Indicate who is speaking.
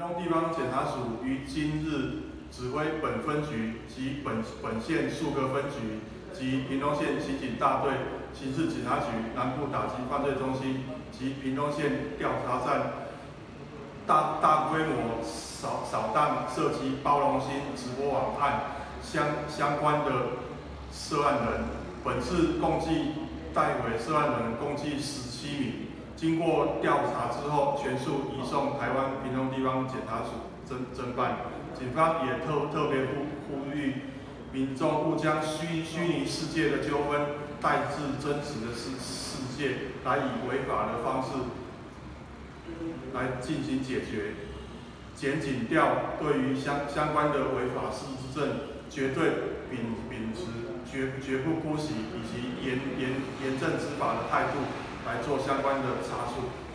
Speaker 1: 东地方检察署于今日指挥本分局及本县数个分局及屏东县刑警大队、刑事警察局南部打击犯罪中心及屏东县调查站大规模扫荡涉及包容心直播网案相关的涉案人，本次共计带回涉案人共计17名。经过调查之后，全数移送台湾屏东地方检察署侦办。警方也特别呼吁民众勿将虚拟世界的纠纷带至真实的世界，来以违法的方式来进行解决。检警调对于相关的违法事证，绝对秉持绝不姑息以及严正执法的态度来做相关的查处。